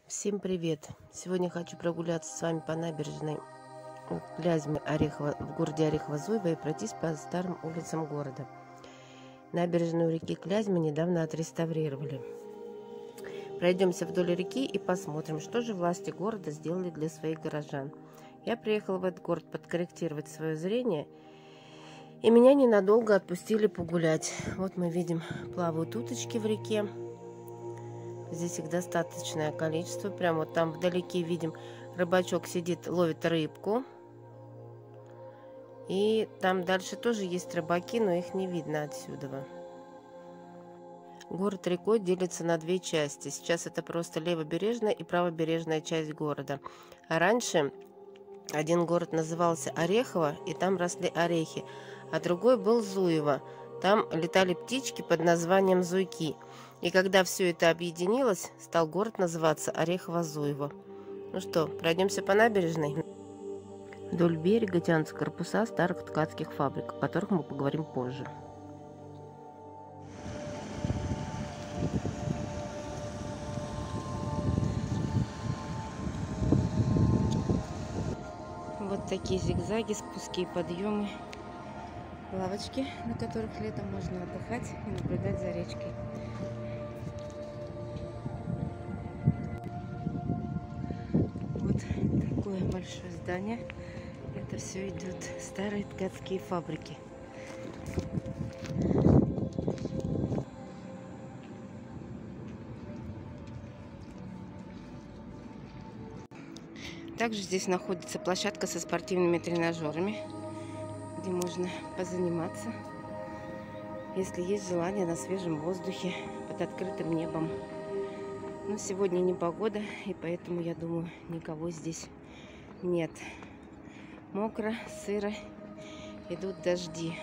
Всем привет! Сегодня хочу прогуляться с вами по набережной Клязьмы в городе Орехово-Зуево и пройтись по старым улицам города. Набережную реки Клязьмы недавно отреставрировали. Пройдемся вдоль реки и посмотрим, что же власти города сделали для своих горожан. Я приехала в этот город подкорректировать свое зрение, и меня ненадолго отпустили погулять. Вот мы видим, плавают уточки в реке. Здесь их достаточное количество. Прямо вот там вдалеке видим, рыбачок сидит, ловит рыбку. И там дальше тоже есть рыбаки, но их не видно отсюда. Город рекой делится на две части. Сейчас это просто левобережная и правобережная часть города. А раньше один город назывался Орехово, и там росли орехи. А другой был Зуево. Там летали птички под названием зуйки. И когда все это объединилось, стал город называться Орехово-Зуево. Ну что, пройдемся по набережной? Вдоль берега тянутся корпуса старых ткацких фабрик, о которых мы поговорим позже. Вот такие зигзаги, спуски и подъемы. Лавочки, на которых летом можно отдыхать и наблюдать за речкой. Вот такое большое здание. Это все идут старые ткацкие фабрики. Также здесь находится площадка со спортивными тренажерами, где можно позаниматься, если есть желание, на свежем воздухе, под открытым небом. Но сегодня не погода, и поэтому, я думаю, никого здесь нет. Мокро, сыро, идут дожди.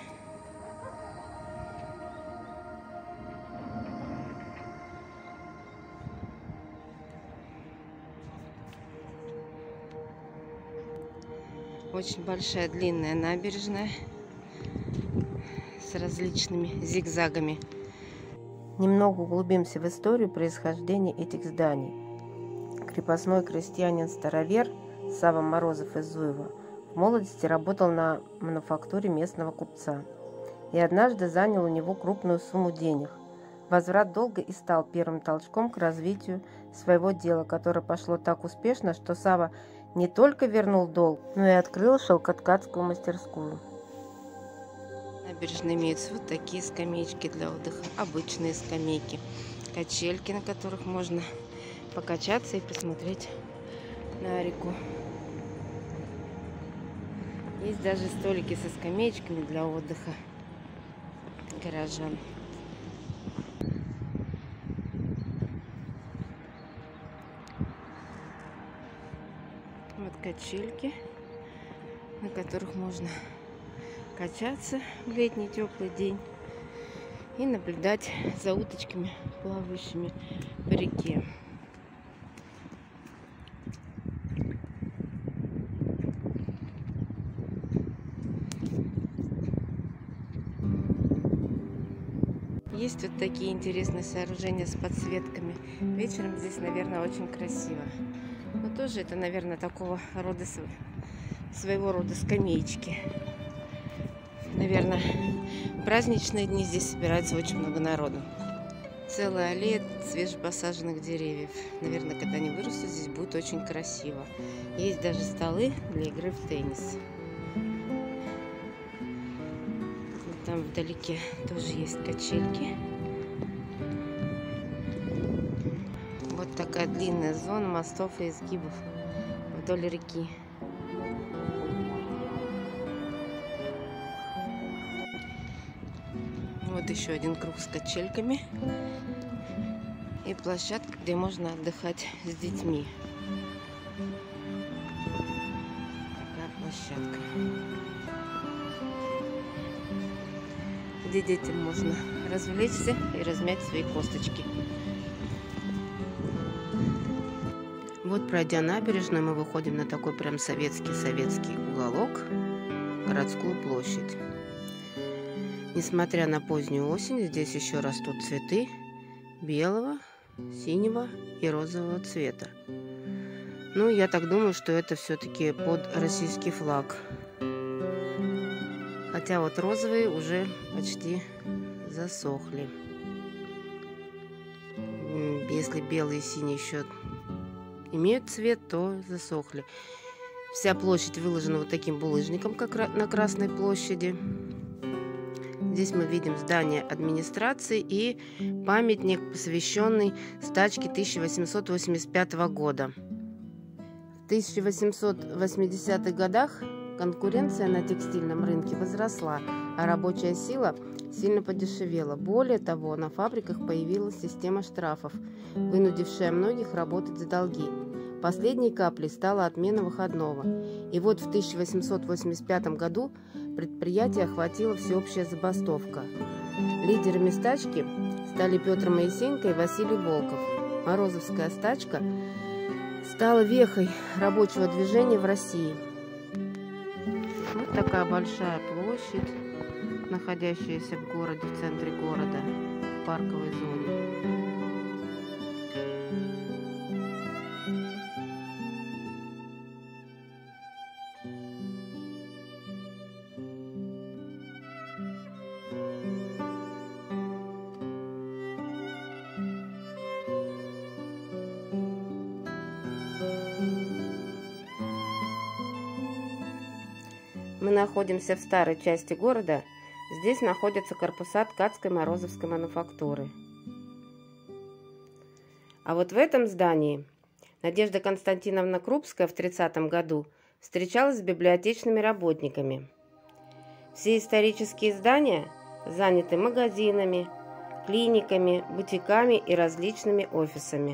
Очень большая длинная набережная с различными зигзагами. Немного углубимся в историю происхождения этих зданий. Крепостной крестьянин-старовер Сава Морозов из Зуева в молодости работал на мануфактуре местного купца и однажды занял у него крупную сумму денег. Возврат долга и стал первым толчком к развитию своего дела, которое пошло так успешно, что Сава не только вернул долг, но и открыл шелкоткацкую мастерскую. На набережной имеются вот такие скамеечки для отдыха, обычные скамейки, качельки, на которых можно покачаться и посмотреть на реку. Есть даже столики со скамеечками для отдыха горожан. Вот качельки, на которых можно качаться в летний теплый день и наблюдать за уточками, плавающими по реке. Есть вот такие интересные сооружения с подсветками. Вечером здесь, наверное, очень красиво. Но тоже это, наверное, такого рода, своего рода скамеечки. Наверное, в праздничные дни здесь собирается очень много народу. Целая аллея свежепосаженных деревьев. Наверное, когда они вырастут, здесь будет очень красиво. Есть даже столы для игры в теннис. Там вдалеке тоже есть качельки. Вот такая длинная зона мостов и изгибов вдоль реки. Вот еще один круг с качельками. И площадка, где можно отдыхать с детьми. Такая площадка, где детям можно развлечься и размять свои косточки. Вот, пройдя набережную, мы выходим на такой прям советский уголок, городскую площадь. Несмотря на позднюю осень, здесь еще растут цветы белого, синего и розового цвета. Ну, я так думаю, что это все-таки под российский флаг. Хотя вот розовые уже почти засохли. Если белый и синий еще имеют цвет, то засохли. Вся площадь выложена вот таким булыжником, как на Красной площади. Здесь мы видим здание администрации и памятник, посвященный стачке 1885 года. В 1880-х годах конкуренция на текстильном рынке возросла, а рабочая сила сильно подешевела. Более того, на фабриках появилась система штрафов, вынудившая многих работать за долги. Последней каплей стала отмена выходного. И вот в 1885 году предприятие охватила всеобщая забастовка. Лидерами стачки стали Петр Моисеенко и Василий Волков. Морозовская стачка стала вехой рабочего движения в России. Вот такая большая площадь, находящаяся в городе, в центре города, в парковой зоне. Мы находимся в старой части города. Здесь находятся корпуса ткацкой Морозовской мануфактуры. А вот в этом здании Надежда Константиновна Крупская в 30-м году встречалась с библиотечными работниками. Все исторические здания заняты магазинами, клиниками, бутиками и различными офисами.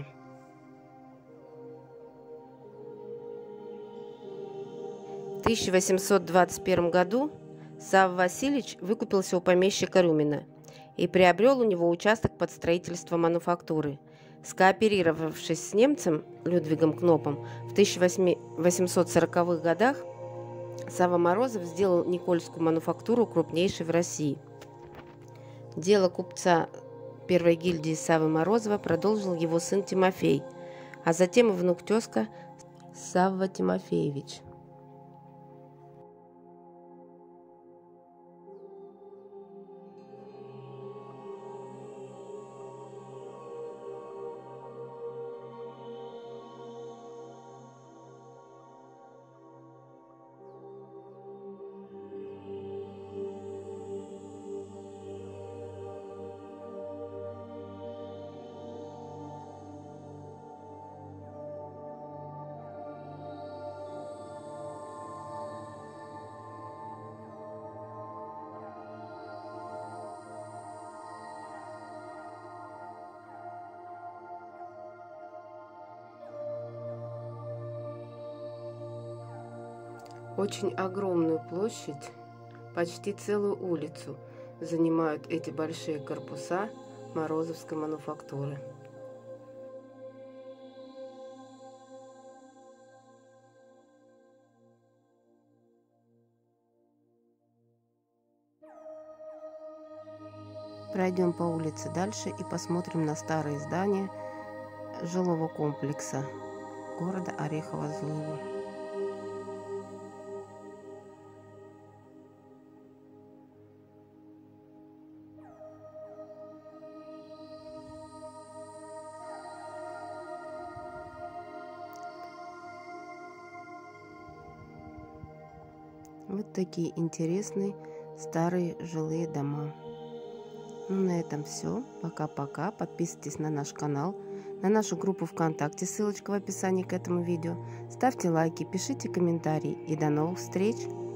В 1821 году Савва Васильевич выкупился у помещика Рюмина и приобрел у него участок под строительство мануфактуры. Скооперировавшись с немцем Людвигом Кнопом, в 1840-х годах Савва Морозов сделал Никольскую мануфактуру крупнейшей в России. Дело купца первой гильдии Саввы Морозова продолжил его сын Тимофей, а затем и внук-тезка Савва Тимофеевич. Очень огромную площадь, почти целую улицу, занимают эти большие корпуса Морозовской мануфактуры. Пройдем по улице дальше и посмотрим на старые здания жилого комплекса города Орехово-Зуево. Вот такие интересные старые жилые дома. Ну, на этом все. Пока-пока. Подписывайтесь на наш канал, на нашу группу ВКонтакте, ссылочка в описании к этому видео. Ставьте лайки, пишите комментарии и до новых встреч!